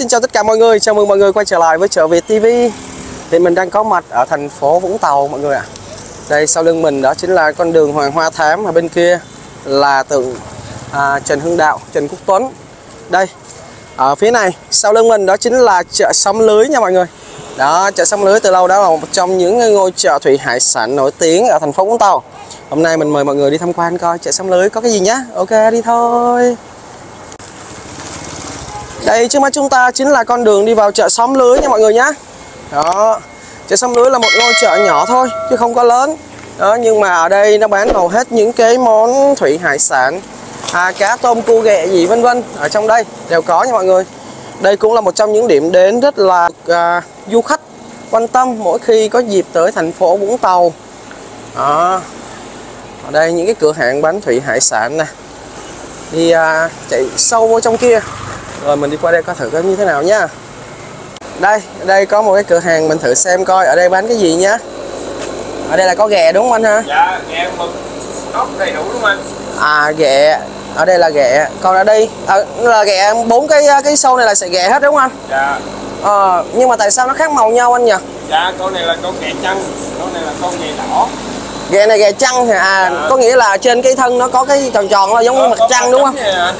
Xin chào tất cả mọi người, chào mừng mọi người quay trở lại với Chợ Việt TV. Thì mình đang có mặt ở thành phố Vũng Tàu mọi người ạ. Đây sau lưng mình đó chính là con đường Hoàng Hoa Thám, và bên kia là tượng Trần Hưng Đạo, Trần Quốc Tuấn. Đây, ở phía này sau lưng mình đó chính là chợ Xóm Lưới nha mọi người. Đó, chợ Xóm Lưới từ lâu đã là một trong những ngôi chợ thủy hải sản nổi tiếng ở thành phố Vũng Tàu. Hôm nay mình mời mọi người đi tham quan coi chợ Xóm Lưới có cái gì nhá. Ok, đi thôi. Đây trước mắt chúng ta chính là con đường đi vào chợ Xóm Lưới nha mọi người nhé. Đó, chợ Xóm Lưới là một ngôi chợ nhỏ thôi chứ không có lớn. Đó, nhưng mà ở đây nó bán hầu hết những cái món thủy hải sản, cá tôm cua ghẹ gì vân vân, ở trong đây đều có nha mọi người. Đây cũng là một trong những điểm đến rất là du khách quan tâm mỗi khi có dịp tới thành phố Vũng Tàu. Đó, ở đây những cái cửa hàng bán thủy hải sản nè. Đi chạy sâu vô trong kia. Rồi mình đi qua đây coi thử coi như thế nào nhá. Đây có một cái cửa hàng mình thử xem coi ở đây bán cái gì nhá. Ở đây là có ghẹ đúng không anh ha? Dạ, ghẹ mực ốc đầy đủ đúng không anh? Ghẹ, ở đây là ghẹ. Còn ở đây là ghẹ, 4 cái sâu này là sẽ ghẹ hết đúng không anh? Dạ. Nhưng mà tại sao nó khác màu nhau anh nhỉ? Dạ, con này là con ghẹ trăng, con này là con ghẹ đỏ. Ghẹ này ghẹ trăng thì dạ. Có nghĩa là trên cái thân nó có cái tròn tròn là giống như mặt trăng đúng không?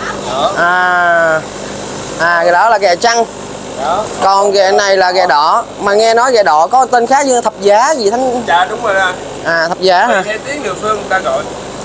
Cái đó là ghẹ trăng. Đó. Còn ghẹ này là ghẹ đỏ. Mà nghe nói ghẹ đỏ có tên khác như thập giá gì thánh. Dạ đúng rồi anh. Thập giá hả? Theo tiếng địa phương người ta gọi.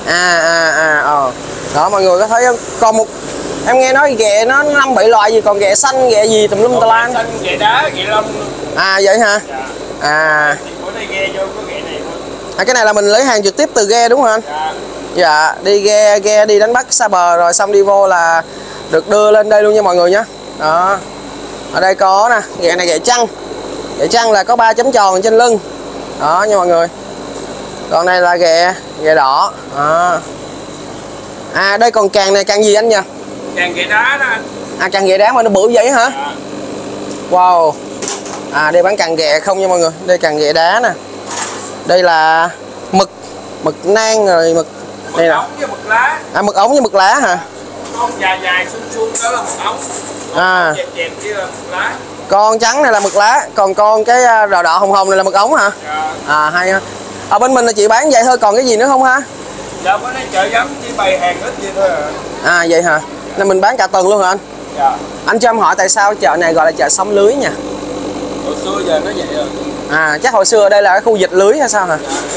Đó mọi người có thấy không? Còn một em nghe nói ghẹ nó 5-7 loại gì, còn ghẹ xanh ghẹ gì tùm lum tà la. Ghẹ xanh, ghẹ đá, ghẹ lông. Vậy hả? Dạ. Bữa nay ghe vô có ghẹ này thôi. Cái này là mình lấy hàng trực tiếp từ ghe đúng không anh? Dạ. Dạ, đi ghe đi đánh bắt xa bờ rồi xong đi vô là được đưa lên đây luôn nha mọi người nhé. Đó. Ở đây có nè, ghẹ này ghẹ trăng. Ghẹ trăng là có 3 chấm tròn trên lưng. Đó nha mọi người. Còn này là ghẹ đỏ. Đó. Đây còn càng này càng gì anh nhỉ? Càng ghẹ đá đó anh. Càng ghẹ đá mà nó bự vậy hả? Dạ. Wow. Đây bán càng ghẹ không nha mọi người. Đây càng ghẹ đá nè. Đây là mực nang rồi mực đây ống với mực lá. Mực ống với mực lá hả? Con dài xung đó là mực ống. Dẹp kia là mực lá. Con trắng này là mực lá, còn con cái đỏ đỏ hồng này là mực ống hả? Dạ. Hay ha. Ở bên mình là chị bán vậy thôi, còn cái gì nữa không ha? Dạ bữa nay chợ vắng chỉ bày hàng ít vậy thôi à. Vậy hả? Nên mình bán cả tuần luôn hả anh? Dạ. Anh cho em hỏi tại sao chợ này gọi là chợ Xóm Lưới nha? Hồi xưa giờ nó vậy rồi. Chắc hồi xưa ở đây là cái khu dịch lưới hay sao hả?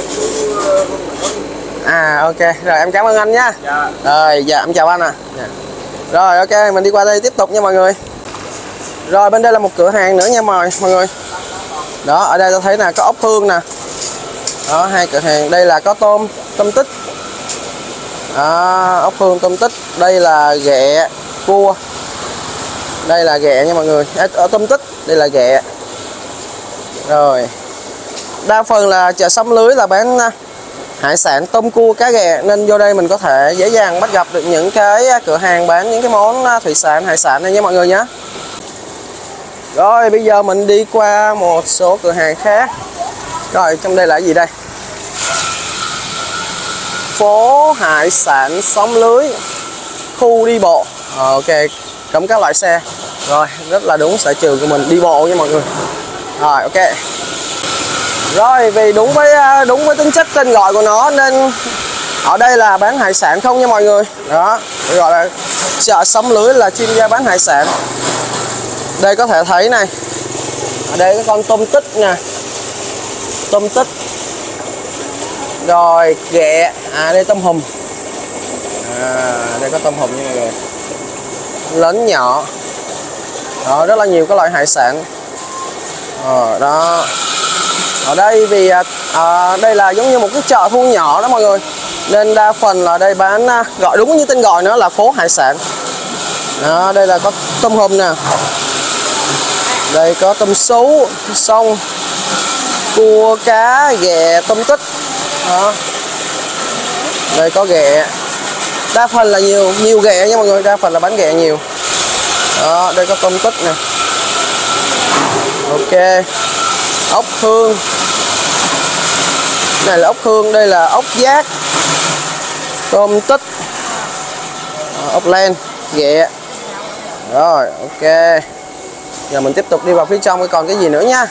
Ok, rồi em cảm ơn anh nhá. Dạ. Rồi, dạ em chào anh à. Rồi ok, mình đi qua đây tiếp tục nha mọi người. Rồi bên đây là một cửa hàng nữa nha mọi người. Đó, ở đây tôi thấy là có ốc hương nè. Đó, 2 cửa hàng, đây là có tôm tích. Ốc hương tôm tích, đây là ghẹ cua. Đây là ghẹ nha mọi người. Ở tôm tích, đây là ghẹ. Rồi. Đa phần là chợ Xóm Lưới là bán hải sản tôm cua cá ghẹ, nên vô đây mình có thể dễ dàng bắt gặp được những cái cửa hàng bán những cái món thủy sản hải sản này nha mọi người nhé. Rồi bây giờ mình đi qua một số cửa hàng khác. Rồi trong đây là cái gì đây? Phố hải sản Xóm Lưới, khu đi bộ. Ok, cấm các loại xe. Rồi rất là đúng sở trường của mình, đi bộ nha mọi người. Rồi ok. Rồi vì đúng với tính chất tên gọi của nó nên ở đây là bán hải sản không nha mọi người. Đó, gọi là chợ Xóm Lưới là chuyên gia bán hải sản. Đây có thể thấy này. Ở đây có con tôm tích nè. Tôm tích. Rồi ghẹ, đây tôm hùm. Đây có tôm hùm nha mọi người. Lớn nhỏ. Đó, rất là nhiều các loại hải sản. Đó. Ở đây vì đây là giống như một cái chợ thu nhỏ đó mọi người, nên đa phần là đây bán gọi đúng như tên gọi nữa là phố hải sản. Đó, đây là có tôm hùm nè. Đây có tôm sú, sông, cua, cá, ghẹ, tôm tích. Đó. Đây có ghẹ. Đa phần là nhiều ghẹ nha mọi người, đa phần là bán ghẹ nhiều. Đó, đây có tôm tích nè. Ok. Ốc hương. Này là ốc hương, đây là ốc giác, tôm tích, ốc len, ghẹ. Rồi ok. Giờ mình tiếp tục đi vào phía trong còn cái gì nữa nha.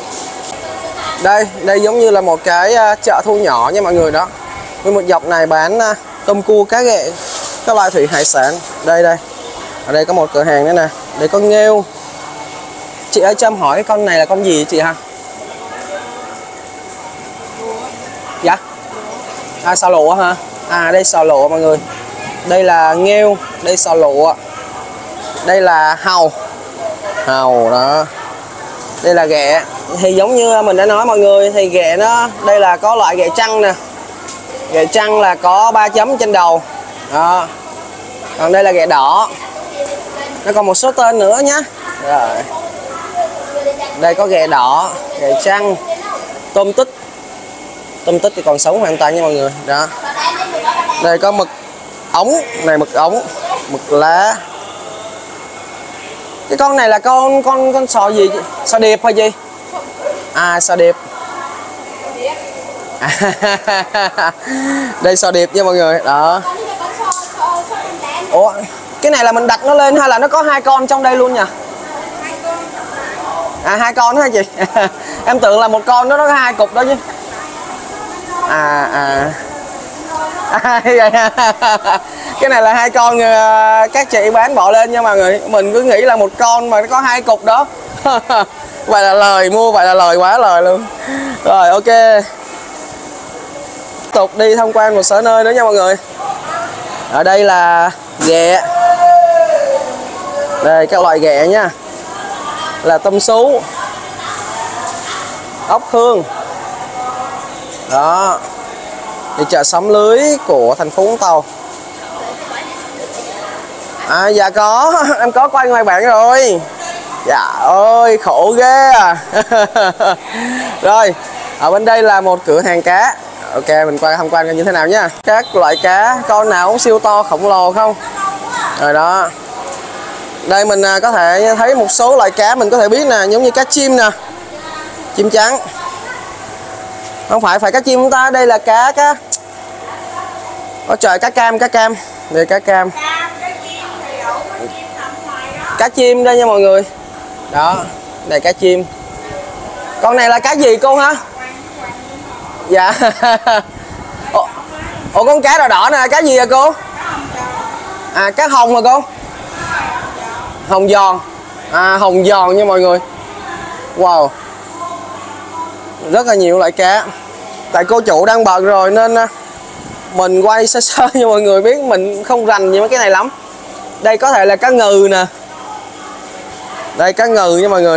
Đây giống như là một cái chợ thu nhỏ nha mọi người đó. Với một dọc này bán tôm cua, cá ghẹ, các loại thủy hải sản. Đây. Ở đây có một cửa hàng nữa nè. Đây có nghêu. Chị ơi cho em hỏi cái con này là con gì chị hả? Dạ. Sò lụa hả? Đây sò lụa mọi người. Đây là nghêu, đây sò lụa. Đây là hàu đó. Đây là ghẹ. Thì giống như mình đã nói mọi người, thì ghẹ nó đây là có loại ghẹ trăng nè. Ghẹ trăng là có 3 chấm trên đầu đó. Còn đây là ghẹ đỏ. Nó còn một số tên nữa nhá. Rồi. Đây có ghẹ đỏ, ghẹ trăng, tôm tích. Tôm tích thì còn sống hoàn toàn nha mọi người đó. Đây có mực ống, này mực ống, mực lá. Cái con này là con sò gì? Sò điệp hay gì? Sò điệp. Đây sò điệp nha mọi người đó. Ủa, cái này là mình đặt nó lên hay là nó có 2 con trong đây luôn nhỉ? 2 con đó hả chị? Em tưởng là một con nó có 2 cục đó chứ. Cái này là 2 con các chị bán bỏ lên nha mọi người. Mình cứ nghĩ là một con mà nó có 2 cục đó. Vậy là lời, mua vậy là lời quá lời luôn. Rồi ok. Tiếp tục đi tham quan một số nơi nữa nha mọi người. Ở đây là ghẹ. Đây các loại ghẹ nha. Là tôm sú, ốc hương. Đó. Thì chợ xóm lưới của thành phố Vũng Tàu. Dạ có, em có quay ngoài bạn rồi. Dạ ơi khổ ghê à. Rồi, ở bên đây là một cửa hàng cá. Ok, mình qua tham quan như thế nào nhá. Các loại cá, con nào cũng siêu to khổng lồ không. Rồi đó. Đây mình có thể thấy một số loại cá mình có thể biết nè, giống như cá chim nè. Chim trắng. Không phải cá chim chúng ta, đây là cá. Ôi trời, cá cam. Đây cá cam. Cá chim đây nha mọi người. Đó, đây cá chim. Con này là cá gì cô hả? Dạ. Ủa con cá đỏ đỏ nè, cá gì vậy cô? Cá hồng hả cô? Hồng giòn. Hồng giòn nha mọi người. Wow. Rất là nhiều loại cá. Tại cô chủ đang bận rồi nên mình quay sơ sơ cho mọi người biết, mình không rành về mấy cái này lắm. Đây có thể là cá ngừ nè. Đây cá ngừ nha mọi người.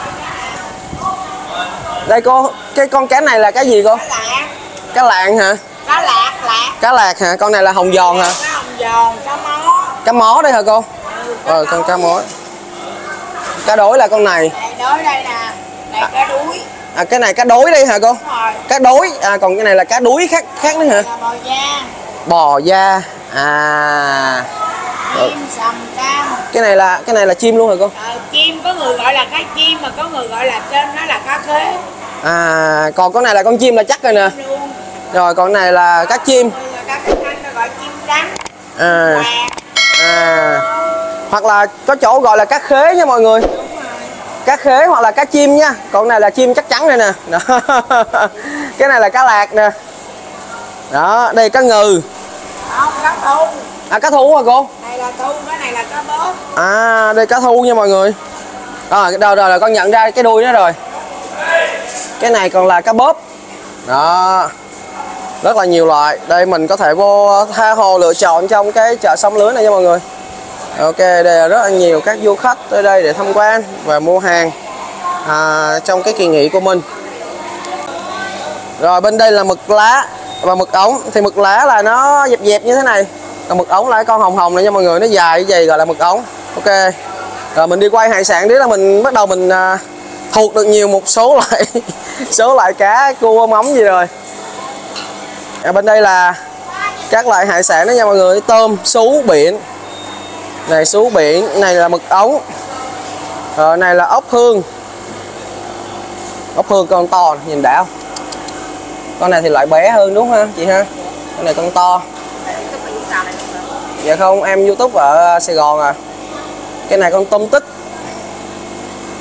Đây cô, cái con cá này là cá gì cô? Cá lạng hả? Cá lạc hả? Con này là hồng giòn hả? Cá hồng giòn, cá mó. Cá mó đây hả cô? Con cá mó. Cá đối là con này. Đối đây nè. Đây cá đuối. Cái này cá đối đây hả cô? Đúng rồi. Cá đối. Còn cái này là cá đuối khác nữa hả? Là bò da. Bò da. Chim sầm cam. Cái này là chim luôn hả cô? Chim có người gọi là cá chim mà có người gọi là trên nó là cá khế. Còn con này là con chim là chắc rồi nè. Rồi con này là cá chim. Cá thanh nó gọi chim trắng. Hoặc là có chỗ gọi là cá khế nha mọi người. Cá khế hoặc là cá chim nha. Con này là chim chắc chắn đây nè. Đó. Cái này là cá lạc nè. Đó, đây cá ngừ. Không, cá thu. Cá thu hả cô? Này là thu, cái này là cá bớp. Đây cá thu nha mọi người. Rồi con nhận ra cái đuôi nó rồi. Cái này còn là cá bóp. Đó. Rất là nhiều loại. Đây mình có thể vô tha hồ lựa chọn trong cái chợ xóm lưới này nha mọi người. Ok, đây là rất là nhiều các du khách tới đây để tham quan và mua hàng trong cái kỳ nghỉ của mình. Rồi bên đây là mực lá và mực ống. Thì mực lá là nó dẹp như thế này. Còn mực ống là cái con hồng hồng này nha mọi người, nó dài như vậy gọi là mực ống. Ok. Rồi mình đi quay hải sản đấy là mình bắt đầu mình thuộc được nhiều một số loại cá, cua, mắm gì rồi. Bên đây là các loại hải sản đó nha mọi người, tôm, sú biển. Này sú biển, này là mực ống. Rồi này là ốc hương. Ốc hương con to, nhìn đã không? Con này thì loại bé hơn đúng không chị ha? Con này con to. Dạ không, em YouTube ở Sài Gòn à. Cái này con tôm tích.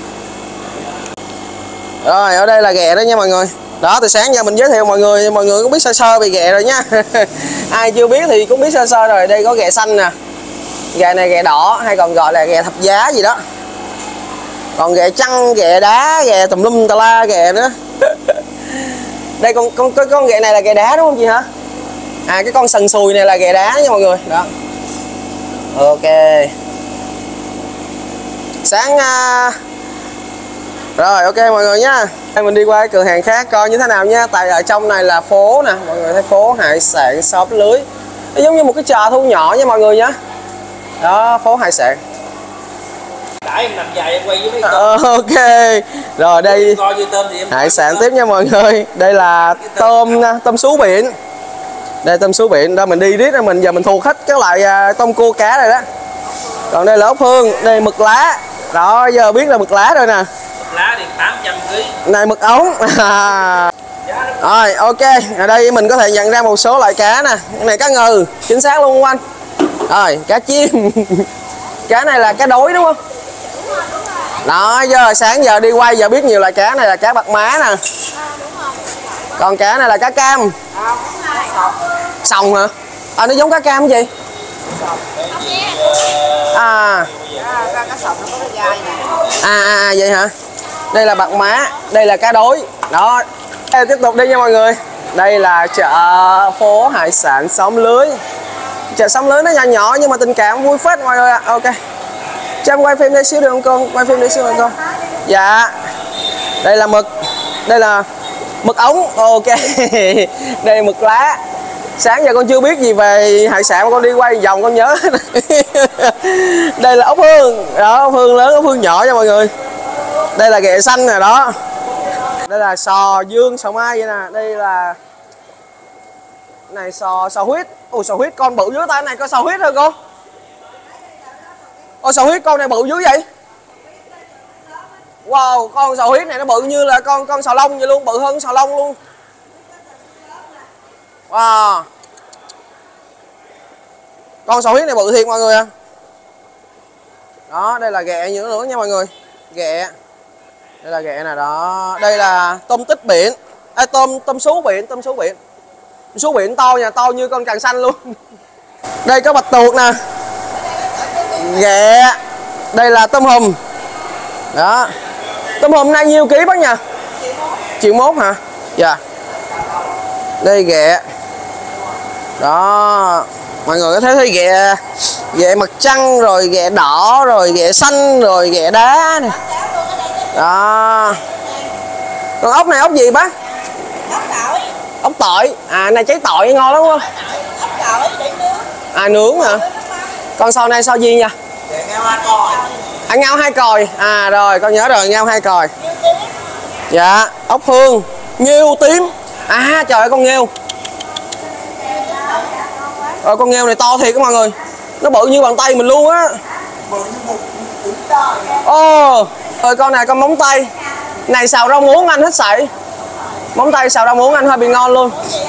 Rồi ở đây là ghẹ đó nha mọi người. Đó, từ sáng giờ mình giới thiệu mọi người cũng biết sơ sơ về ghẹ rồi nha. Ai chưa biết thì cũng biết sơ sơ rồi. Đây có ghẹ xanh nè, ghẹ này ghẹ đỏ hay còn gọi là ghẹ thập giá gì đó. Còn ghẹ chăng, ghẹ đá, ghẹ tùm lum tà la ghẹ nữa. Đây con ghẹ này là ghẹ đá đúng không chị hả? À cái con sần sùi này là ghẹ đá nha mọi người. Đó. Ok. Sáng rồi ok mọi người nhá. Đây mình đi qua cái cửa hàng khác coi như thế nào nha. Tại ở trong này là phố nè, mọi người thấy phố hải sản xóm lưới. Nó giống như một cái chợ thu nhỏ nha mọi người nhá. Đó, phố hải sản. Đã em nằm dài em quay với mấy con. Ok. Rồi đây Coi như tôm thì em hải sản tiếp nha mọi người. Đây là tôm sú biển. Đây tôm sú biển, đó mình đi riết ra giờ mình thuộc hết các loại tôm cua cá này đó. Còn đây là ốc hương, đây mực lá. Đó, giờ biết là mực lá rồi nè. Mực lá thì 800 kg. Này mực ống. Rồi ok, ở đây mình có thể nhận ra một số loại cá nè. Cái này cá ngừ, chính xác luôn anh. Rồi, cá chim. Cá này là cá đối đúng không? Đó, giờ sáng giờ đi quay giờ biết nhiều loại cá. Này là cá bạc má nè. Còn cá này là cá cam. Sòng hả? À, nó giống cá cam cái gì? Vậy hả? Đây là bạc má, đây là cá đối. Đó. Tiếp tục đi nha mọi người. Đây là chợ phố hải sản xóm lưới. Chợ xóm lưới nó nhỏ nhỏ nhưng mà tình cảm vui phết mọi người ạ. Ok. Cho em quay phim đây xíu được không con? Quay phim đây xíu được không? Dạ. Đây là mực. Đây là mực ống. Ok. Đây mực lá. Sáng giờ con chưa biết gì về hải sản mà con đi quay vòng con nhớ. Đây là ốc hương. Đó, ốc hương lớn, ốc hương nhỏ nha mọi người. Đây là ghẹ xanh nè đó. Đây là sò dương, sò mai vậy nè. Đây là này sò huyết. Ôi sò huyết con bự dưới tay này, có sò huyết thôi cô. Ôi sò huyết con này bự dữ vậy. Wow, con sò huyết này nó bự như là con sò lông vậy luôn, bự hơn sò lông luôn. Wow. Con sò huyết này bự thiệt mọi người ạ. Đó, đây là ghẹ nữa nha mọi người. Ghẹ. Đây là ghẹ nè đó. Đây là tôm tích biển. Tôm sú biển, tôm sú biển. Sú biển to nha, to như con càng xanh luôn. Đây có bạch tuộc nè. Ghẹ. Đây là tôm hùm. Đó. Tôm hùm nay nhiêu ký bác nha? 1.1 hả? Dạ. Đây ghẹ. Đó. Mọi người có thấy ghẹ mặt trăng rồi ghẹ đỏ rồi ghẹ xanh rồi ghẹ đá nè. Đó. Còn ốc này ốc gì bác? Ốc tỏi. Ốc tỏi. À này cháy tỏi ngon lắm không? Ốc tỏi để nướng. À nướng hả? Con sò này sò gì nha? ngao 2 còi. À ngao 2 còi. À rồi con nhớ rồi, ngao 2 còi. Dạ, ốc hương, nghêu tím. À trời ơi con nghêu. Rồi con nghêu này to thiệt các mọi người. Nó bự như bàn tay mình luôn á. Ồ, rồi con này con móng tay. Này xào rau muống anh hết sảy. Móng tay xào rau muống anh hơi bị ngon luôn.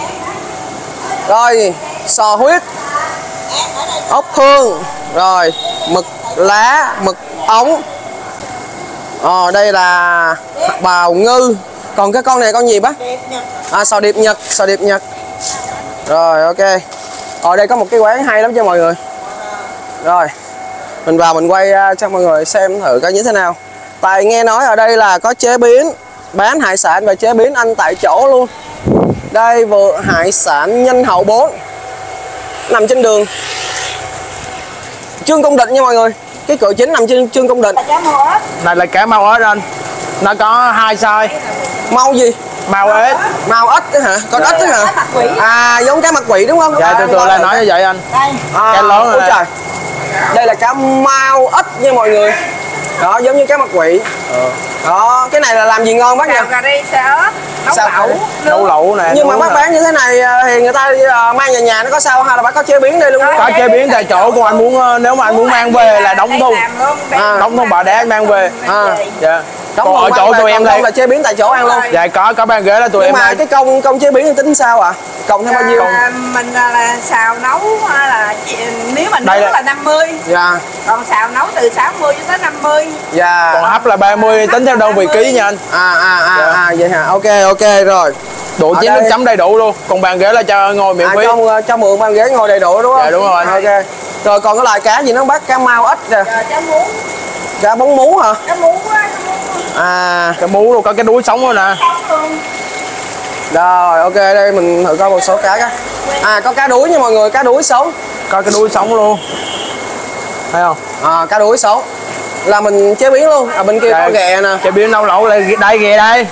Rồi, sò huyết. Ốc hương. Rồi, mực lá, mực ống. Đây là bào ngư. Còn cái con này con gì bác? À sò điệp Nhật, sò điệp Nhật. Rồi ok. Ở đây có một cái quán hay lắm cho mọi người. Rồi. Mình vào mình quay cho mọi người xem thử coi như thế nào. Tại nghe nói ở đây là có chế biến, bán hải sản và chế biến ăn tại chỗ luôn. Đây vừa hải sản Nhân Hậu 4. Nằm trên đường Trương Công Định nha mọi người. Cái cửa chính nằm trên Trương Công Định. Này là cá mau ếch anh. Nó có 2 size. Mau gì? Mau ếch. Mau ếch đó hả? Con ếch đó hả? À giống cá mặt quỷ đúng không? Dạ tôi lại nói như vậy anh. Cá lớn rồi. Trời. Đây là cá mau ếch nha mọi người. Đó giống như cá mặt quỷ. Đó, cái này là làm gì ngon bác nhỉ? Xào cà ri, xào ớt, Nấu lẩu nè. Nhưng mà bác bán như thế này thì người ta mang về nhà nó có sao hay là bác có chế biến đây luôn? Có chế biến tại chỗ, còn anh muốn nếu mà anh muốn mang về là đóng thùng. Đóng thùng bò đá anh mang về. Dạ. Còn ở chỗ tụi em đây là chế biến tại chỗ ăn luôn. Dạ có bàn ghế đó tụi nhưng em mà ăn. cái công chế biến thì tính sao ạ? Cộng thêm bao nhiêu? Mình là xào nấu hay là nếu mà nướng là 50. Dạ. Còn xào nấu từ 60 cho tới 50. Dạ. Còn hấp là 30, tính theo đơn vị ký nha anh. Vậy hả? Ok rồi. Đủ chén nước chấm đầy đủ luôn. Còn bàn ghế là cho ngồi miễn phí. Cho mượn bàn ghế ngồi đầy đủ đúng không? Dạ đúng rồi. Ok. Rồi còn cái loại cá gì nó bắt cá mau ít nè. Cá mú. Cá bóng mú hả? Cá mú á. Cái mú luôn, có cái đuối sống luôn nè. Rồi ok, đây mình thử coi một số cá. Có cá đuối nha mọi người, cá đuối sống. Có cái đuối sống luôn. Thấy không? Cá đuối sống là mình chế biến luôn. Bên kia có ghẹ nè. Chế biến nấu lẩu đây ghẹ đây.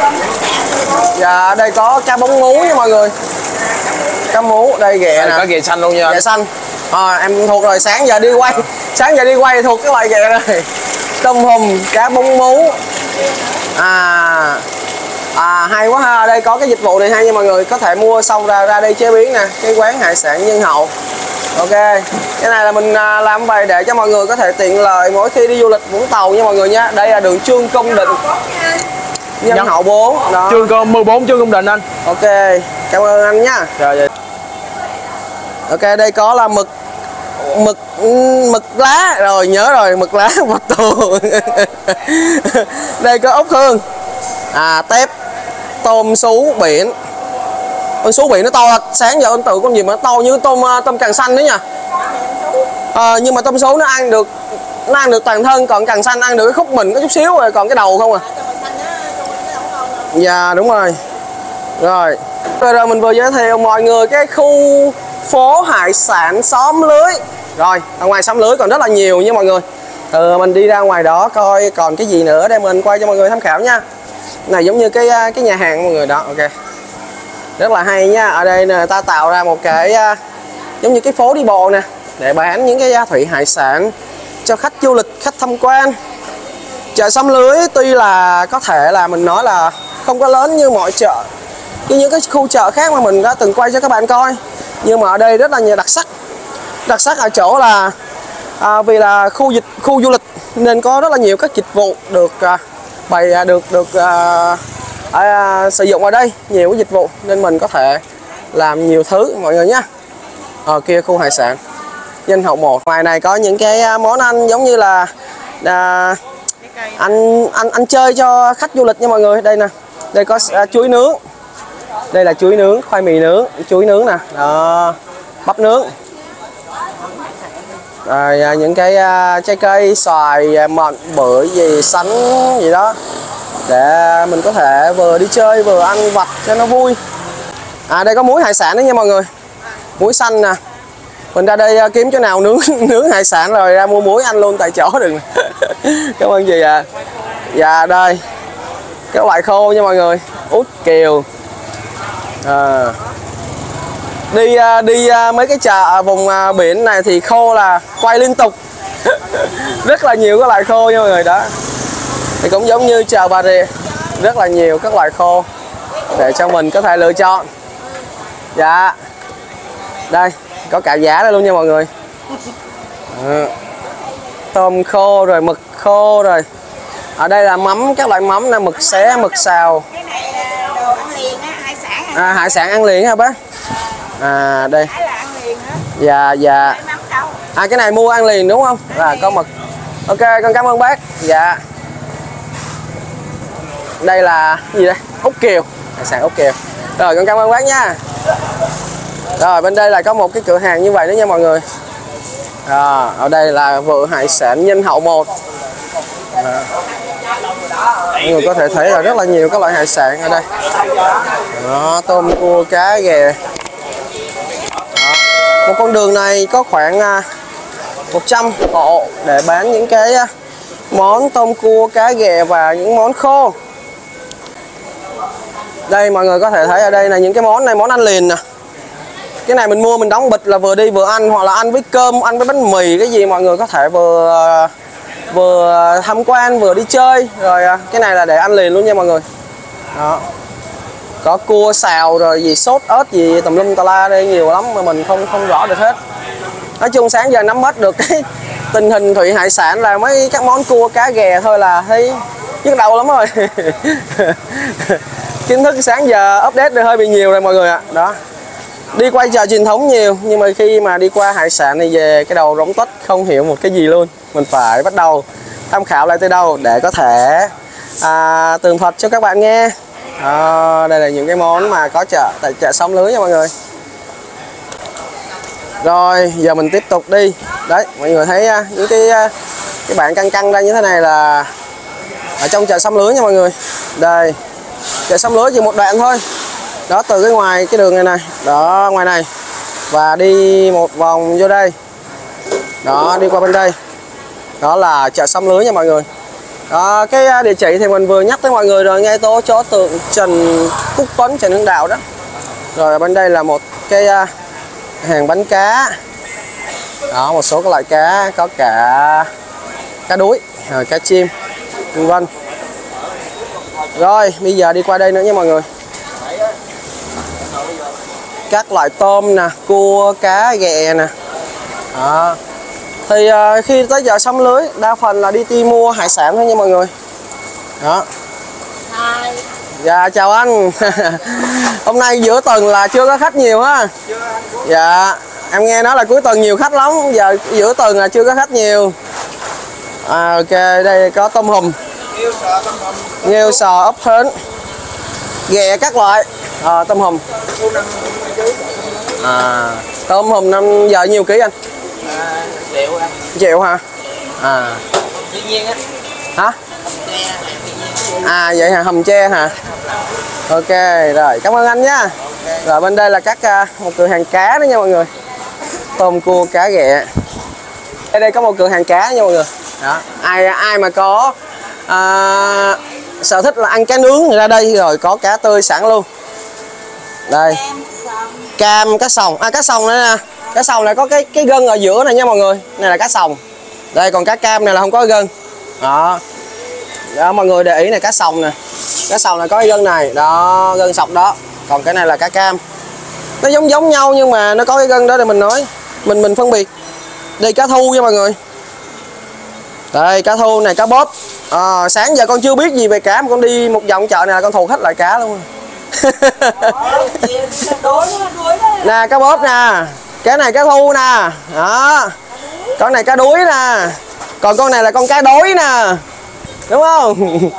Dạ đây có cá bóng mú nha mọi người. Cá mú, đây ghẹ nè. Có ghẹ xanh luôn nha. Ghẹ xanh. Em thuộc rồi, sáng giờ đi quay thuộc cái loại ghẹ này. Tôm hùm, cá bóng mú. Hay quá ha. Đây có cái dịch vụ này hay nha mọi người, có thể mua xong ra đây chế biến nè. Cái quán hải sản Nhân Hậu. Ok, cái này là mình làm vậy để cho mọi người có thể tiện lợi mỗi khi đi du lịch Vũng Tàu nha mọi người nha. Đây là đường Trương Công Định, Nhân Hậu 4 đó. Trương 14 Trương Công Định anh. Ok, cảm ơn anh nha. Rồi. Ok, đây có là mực lá, rồi nhớ rồi, mực lá bạch tuộc. Đây có ốc hương, tép, tôm sú biển. Con sú biển nó to thật, sáng giờ anh tự con gì mà nó to như tôm càng xanh đấy nha. Nhưng mà tôm sú nó ăn được toàn thân, còn càng xanh ăn được cái khúc mình có chút xíu rồi, còn cái đầu không à. Dạ đúng rồi. Rồi mình vừa giới thiệu mọi người cái khu phố hải sản Xóm Lưới. Rồi ở ngoài Xóm Lưới còn rất là nhiều nha mọi người. Mình đi ra ngoài đó coi còn cái gì nữa để mình quay cho mọi người tham khảo nha. Này giống như cái nhà hàng mọi người đó. Ok, rất là hay nha. Ở đây người ta tạo ra một cái giống như cái phố đi bộ nè, để bán những cái thủy hải sản cho khách du lịch, khách tham quan. Chợ Xóm Lưới tuy là có thể là mình nói là không có lớn như mọi chợ, như những cái khu chợ khác mà mình đã từng quay cho các bạn coi, nhưng mà ở đây rất là nhiều đặc sắc. Đặc sắc ở chỗ là vì là khu du lịch nên có rất là nhiều các dịch vụ được sử dụng ở đây, nhiều cái dịch vụ nên mình có thể làm nhiều thứ mọi người nhé. Ở kia khu hải sản Nhân Hậu 1. Ngoài này có những cái món ăn giống như là ăn chơi cho khách du lịch nha mọi người. Đây nè, đây có chuối nướng, đây là chuối nướng, khoai mì nướng, chuối nướng nè đó, bắp nướng. Rồi những cái trái cây, xoài, mận, bưởi gì, sắn gì đó, để mình có thể vừa đi chơi vừa ăn vặt cho nó vui. Đây có muối hải sản đó nha mọi người, muối xanh nè. Mình ra đây kiếm chỗ nào nướng hải sản rồi ra mua muối ăn luôn tại chỗ đừng. Cảm ơn gì ạ. Dạ đây cái loại khô nha mọi người, út kiều. Đi mấy cái chợ vùng biển này thì khô là quay liên tục. Rất là nhiều các loại khô nha mọi người đó. Thì cũng giống như chợ Bà Rịa, rất là nhiều các loại khô để cho mình có thể lựa chọn. Dạ đây có cả giá đây luôn nha mọi người. Tôm khô rồi mực khô rồi. Ở đây là mắm, các loại mắm là mực xé, mực xào. Cái này là đồ ăn liền á, hải sản. Hải sản ăn liền hả bác? Đây. Phải là ăn liền hả? Dạ. Mắm đâu? Cái này mua ăn liền đúng không? Là có mực. Ok, con cảm ơn bác. Dạ. Đây là gì đây? Ốc kiều, hải sản ốc kiều. Rồi con cảm ơn bác nha. Rồi bên đây là có một cái cửa hàng như vậy nữa nha mọi người. Ở đây là vựa hải sản Nhân Hậu 1. Mọi người có thể thấy là rất là nhiều các loại hải sản ở đây. Đó, tôm, cua, cá, ghẹ. Một con đường này có khoảng 100 hộ để bán những cái món tôm, cua, cá, ghẹ và những món khô. Đây mọi người có thể thấy ở đây là những cái món này, món ăn liền nè. Cái này mình mua mình đóng bịch là vừa đi vừa ăn, hoặc là ăn với cơm, ăn với bánh mì cái gì mọi người có thể vừa tham quan vừa đi chơi. Rồi cái này là để ăn liền luôn nha mọi người. Đó. Có cua xào rồi gì sốt ớt gì tùm lum tà la đây nhiều lắm mà mình không rõ được hết. Nói chung sáng giờ nắm bắt được cái tình hình thủy hải sản là mấy các món cua cá ghẹ thôi là thấy nhức đầu lắm rồi. Kiến thức sáng giờ update được hơi bị nhiều rồi mọi người ạ. Đó, đi quay chợ truyền thống nhiều, nhưng mà khi mà đi qua hải sản thì về cái đầu rỗng tuếch, không hiểu một cái gì luôn. Mình phải bắt đầu tham khảo lại từ đầu để có thể tường thuật cho các bạn nghe. Đây là những cái món mà có chợ tại chợ Xóm Lưới nha mọi người. Rồi giờ mình tiếp tục đi. Đấy, mọi người thấy những cái bảng căng ra như thế này là ở trong chợ Xóm Lưới nha mọi người. Đây, chợ Xóm Lưới chỉ một đoạn thôi. Đó, từ cái ngoài cái đường này này, đó ngoài này, và đi một vòng vô đây. Đó, đi qua bên đây. Đó là chợ Xóm Lưới nha mọi người. Đó, cái địa chỉ thì mình vừa nhắc tới mọi người rồi, ngay chỗ tượng Trần Quốc Tuấn, Trần Hưng Đạo đó. Rồi ở bên đây là một cái hàng bánh cá. Đó, một số các loại cá, có cả cá đuối, cá chim, vân vân. Rồi bây giờ đi qua đây nữa nha mọi người. Các loại tôm nè, cua, cá, ghẹ nè. Đó. Thì khi tới chợ Xóm Lưới đa phần là đi mua hải sản thôi nha mọi người. Đó. Dạ chào anh. Hôm nay giữa tuần là chưa có khách nhiều ha. Dạ, em nghe nói là cuối tuần nhiều khách lắm, giờ giữa tuần là chưa có khách nhiều. Ok, đây có tôm hùm, nghêu sò, ốc hến, ghẹ các loại. Tôm hùm. Tôm hùm năm giờ nhiều ký anh? Triệu anh. Triệu hả? Tự nhiên á. Hả? Vậy hả? Hầm tre hả? Ok, rồi cảm ơn anh nhá. Rồi bên đây là các một cửa hàng cá đó nha mọi người. Tôm, cua, cá, ghẹ. Ở đây có một cửa hàng cá nha mọi người. Đó, ai mà có sở thích là ăn cá nướng thì ra đây, rồi có cá tươi sẵn luôn. Đây. Cam, cá sòng. Cá sòng đây nè. Cá sòng này có cái gân ở giữa này nha mọi người. Này là cá sòng. Đây, còn cá cam này là không có gân. Đó. Đó mọi người để ý này, cá sòng nè. Cá sòng này có cái gân này, đó, gân sọc đó. Còn cái này là cá cam. Nó giống nhau nhưng mà nó có cái gân đó để mình nói. Mình phân biệt. Đây cá thu nha mọi người. Đây cá thu này, cá bóp. Sáng giờ con chưa biết gì về cá mà con đi một vòng chợ này là con thuộc hết loại cá luôn. Nè cá bóp nè, cái này cá thu nè. Đó. Con này cá đuối nè. Còn con này là con cá đối nè. Đúng không?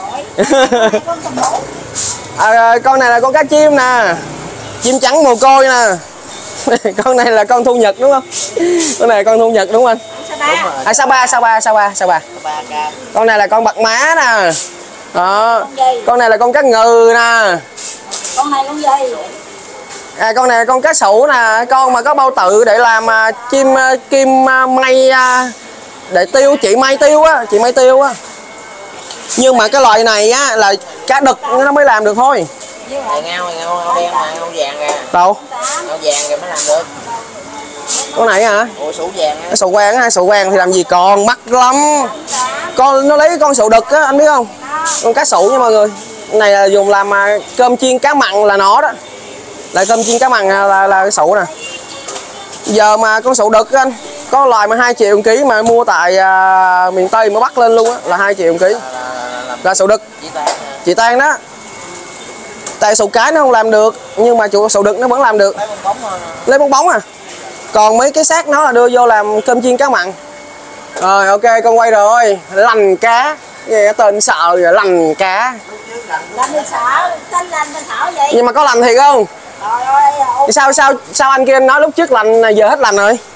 Con này là con cá chim nè. Chim trắng mồ côi nè. Con này là con thu nhật đúng không? Con này là con thu nhật đúng không anh? Sa ba. Con này là con bạc má nè. Đó. Con này là con cá ngừ nè. Con này con gì? Con này là con cá sủ nè, con mà có bao tự để làm kim may để tiêu, chị may tiêu á. Nhưng mà cái loại này á là cá đực nó mới làm được thôi. Ngao đen mà, ngao vàng kìa. Đâu? Ngao vàng kìa mới làm được. Con này hả? Ủa sủ vàng á. Sụ vàng á, sụ vàng thì làm gì còn mắc lắm. Nó lấy con sụ đực á, anh biết không? Con cá sụ nha mọi người. Này là dùng làm cơm chiên cá mặn là nó đó. Là cơm chiên cá mặn là cái sụ nè. Giờ mà con sụ đực anh, có loài mà 2 triệu ký mà mua tại miền Tây mới bắt lên luôn á, là 2 triệu ký. Là sụ đực. Chị Tan đó. Tại sụ cái nó không làm được, nhưng mà sụ đực nó vẫn làm được. Lấy bóng bóng à. Còn mấy cái xác nó là đưa vô làm cơm chiên cá mặn. Rồi ok, con quay rồi. Lành cá. Nghe tên sợ rồi, lành cá. Lành thì sợ, tên lành thì sợ vậy. Nhưng mà có lành thiệt không? Sao anh kia nói lúc trước lành giờ hết lành rồi?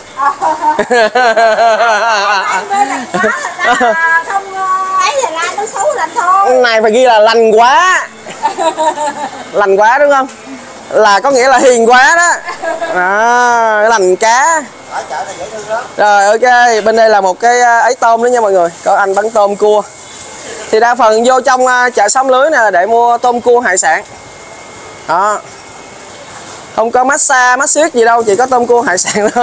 Không ấy là la nó xấu lành thôi. Này phải ghi là lành quá. Lành quá đúng không? Là có nghĩa là hiền quá đó. Lành cá. Rồi ok, bên đây là một cái ấy tôm nữa nha mọi người. Có anh bán tôm cua. Thì đa phần vô trong chợ Xóm Lưới nè để mua tôm cua hải sản. Đó. Không có massage, massage gì đâu, chỉ có tôm cua hải sản thôi.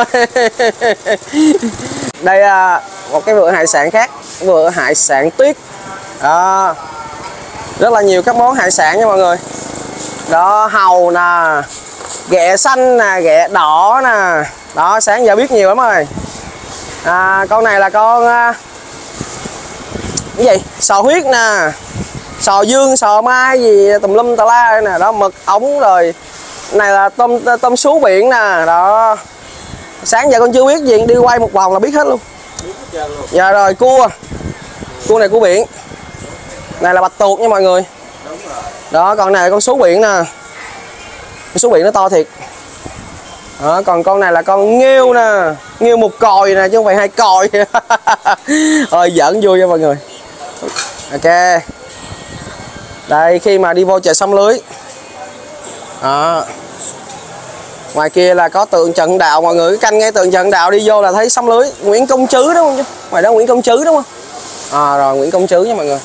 Đây là một cái vựa hải sản khác, vựa hải sản Tuyết. Đó. Rất là nhiều các món hải sản nha mọi người. Đó, hàu nè, ghẹ xanh nè, ghẹ đỏ nè. Đó, sáng giờ biết nhiều lắm rồi. Con này là con cái gì? Sò huyết nè. sò dương, sò mai gì tùm lum tà la đây nè, đó mực ống rồi. Này là tôm sú biển nè, đó. Sáng giờ con chưa biết gì, đi quay một vòng là biết hết luôn. Dạ rồi, cua này cua biển. Này là bạch tuộc nha mọi người. Đó, con này con sú biển nè. Con sú biển nó to thiệt. Đó, còn con này là con nghêu nè, nghêu một còi nè chứ không phải hai còi. Rồi giỡn vui nha mọi người. Ok. Đây, khi mà đi vô chợ Sông Lưới. Đó. Ngoài kia là có tượng Trần Hưng Đạo mọi người, cái canh ngay tượng Trần Hưng Đạo đi vô là thấy Sông Lưới. Nguyễn Công Trứ đúng không chứ? Ngoài đó Nguyễn Công Trứ đúng không? Rồi Nguyễn Công Trứ nha mọi người.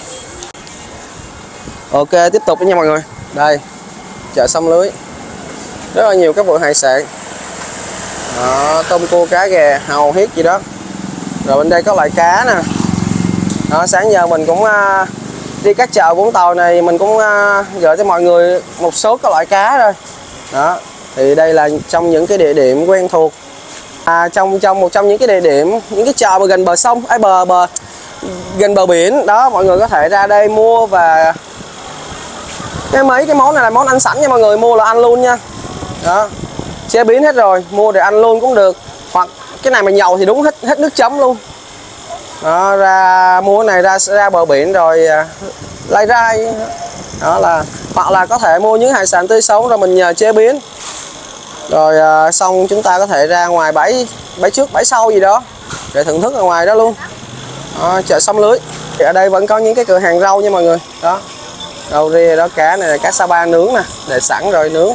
Ok, tiếp tục nha mọi người. Đây, chợ Sông Lưới. Rất là nhiều các vụ hải sản. Đó, tôm cua cá ghè, hàu hiét gì đó. Rồi bên đây có loại cá nè. Đó, sáng giờ mình cũng đi các chợ Vũng Tàu này mình cũng gửi cho mọi người một số các loại cá rồi. Đó, thì đây là trong những cái địa điểm quen thuộc. Trong một trong những cái địa điểm, những cái chợ mà gần bờ sông, gần bờ biển đó, mọi người có thể ra đây mua. Và mấy cái món này là món ăn sẵn nha mọi người, mua là ăn luôn nha. Đó, chế biến hết rồi, mua để ăn luôn cũng được. Hoặc cái này mà nhậu thì đúng hết nước chấm luôn. Đó, ra mua cái này ra bờ biển rồi lai rai. Đó là hoặc là có thể mua những hải sản tươi sống rồi mình nhờ chế biến. Rồi xong chúng ta có thể ra ngoài bãi trước bãi sau gì đó để thưởng thức ở ngoài đó luôn. Đó, chợ Sông Lưới. Thì ở đây vẫn có những cái cửa hàng rau nha mọi người. Đó, rau ria đó, cá này là cá Sapa nướng nè, để sẵn rồi nướng.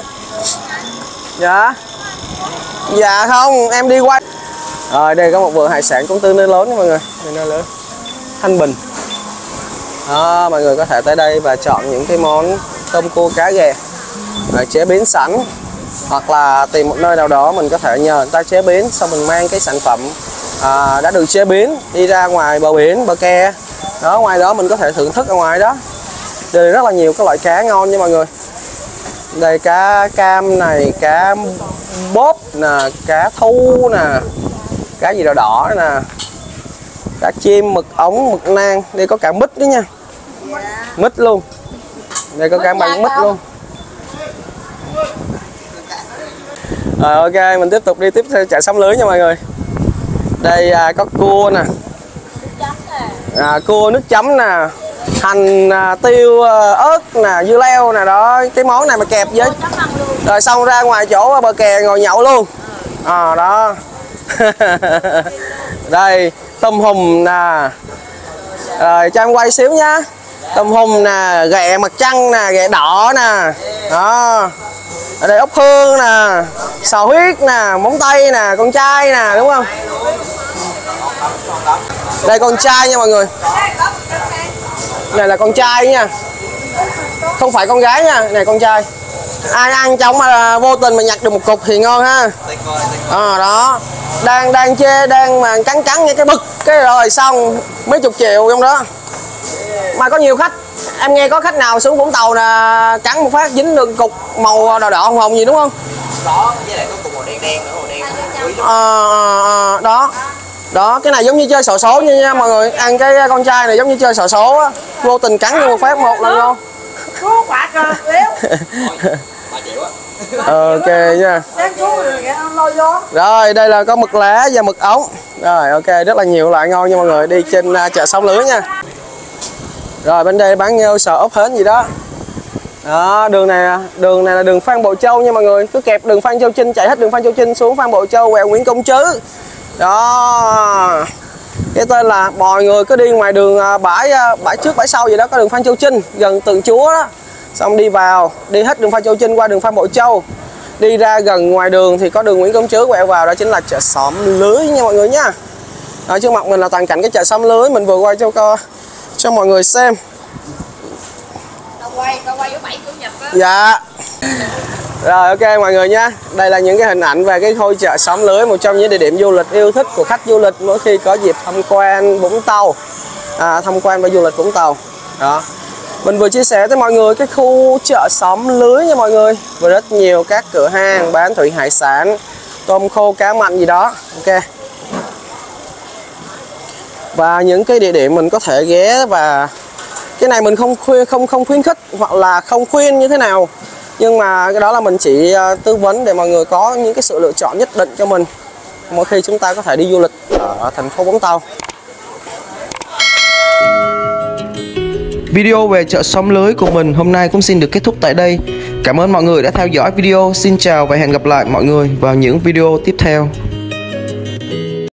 Dạ không, em đi quay. Rồi đây có một vựa hải sản cũng tương đối lớn nha mọi người. Đây lớn. Thanh Bình. Đó, mọi người có thể tới đây và chọn những cái món tôm cua cá ghè rồi chế biến sẵn. Hoặc là tìm một nơi nào đó mình có thể nhờ người ta chế biến, xong mình mang cái sản phẩm đã được chế biến đi ra ngoài bờ biển, bờ kè. Đó, ngoài đó mình có thể thưởng thức ở ngoài đó. Đây rất là nhiều các loại cá ngon nha mọi người. Đây cá cam này, cá bóp nè, cá thu nè, cá gì đỏ đỏ nè, cá chim, mực ống, mực nang. Đây có cả mít đó nha, mít luôn. Đây có cả bánh mít luôn. Rồi ok, mình tiếp tục đi theo chợ Sông Lưới nha mọi người. Đây có cua nè, cua nước chấm nè, hành, tiêu, ớt nè, dưa leo nè. Đó, cái món này mà kẹp với rồi xong ra ngoài chỗ bờ kè ngồi nhậu luôn. Đó. Đây tôm hùm nè. Rồi cho em quay xíu nhá. Tôm hùm nè, ghẹ mặt trăng nè, ghẹ đỏ nè. Đó, ở đây ốc hương nè, sò huyết nè, móng tay nè, con trai nè, đúng không? Đây con trai nha mọi người. Này là con trai nha, không phải con gái nha, này con trai. Ai ăn trong mà vô tình mà nhặt được một cục thì ngon ha. Đó, đang mà cắn như cái bực cái rồi xong mấy chục triệu trong đó. Mà có nhiều khách, em nghe có khách nào xuống Vũng Tàu là cắn một phát dính được cục màu đỏ đỏ hồng hồng gì đúng không? Có, với lại có cục màu đen đen nữa, màu đen. Đó. Đó, cái này giống như chơi xổ số nha mọi người. Ăn cái con trai này giống như chơi xổ số á, vô tình cắn vô một phát một là ngon. Ok nha. Rồi đây là có mực lá và mực ống. Rồi ok, rất là nhiều loại ngon nha mọi người. Đi trên chợ Sông Lưới nha. Rồi bên đây bán nghêu, sò, ốc hến gì đó. Đó, đường này là đường Phan Bội Châu nha mọi người. Cứ kẹp đường Phan Châu Trinh, chạy hết đường Phan Châu Trinh xuống Phan Bội Châu, quẹo Nguyễn Công Trứ. Đó, cái tên là mọi người cứ đi ngoài đường bãi trước bãi sau gì đó có đường Phan Châu Trinh gần Tượng Chúa đó, xong đi vào, đi hết đường Phan Châu Trinh qua đường Phan Bội Châu, đi ra gần ngoài đường thì có đường Nguyễn Công Trứ quẹo vào, đó chính là chợ Sông Lưới nha mọi người nha. Ở trước mặt mình là toàn cảnh cái chợ Sông Lưới, mình vừa quay cho mọi người xem. Tao quay với 7 Chủ nhật đó. Dạ. Rồi ok mọi người nha. Đây là những cái hình ảnh về cái khu chợ Sông Lưới, một trong những địa điểm du lịch yêu thích của khách du lịch mỗi khi có dịp tham quan Vũng Tàu, tham quan và du lịch Vũng Tàu. Đó, mình vừa chia sẻ tới mọi người cái khu chợ Sông Lưới nha mọi người, và rất nhiều các cửa hàng bán thủy hải sản, tôm khô, cá mặn gì đó. Ok. Và những cái địa điểm mình có thể ghé và Cái này mình không khuyến khích hoặc là không khuyên như thế nào, nhưng mà cái đó là mình chỉ tư vấn để mọi người có những cái sự lựa chọn nhất định cho mình mỗi khi chúng ta có thể đi du lịch ở thành phố Vũng Tàu. Video về chợ xóm lưới của mình hôm nay cũng xin được kết thúc tại đây. Cảm ơn mọi người đã theo dõi video. Xin chào và hẹn gặp lại mọi người vào những video tiếp theo.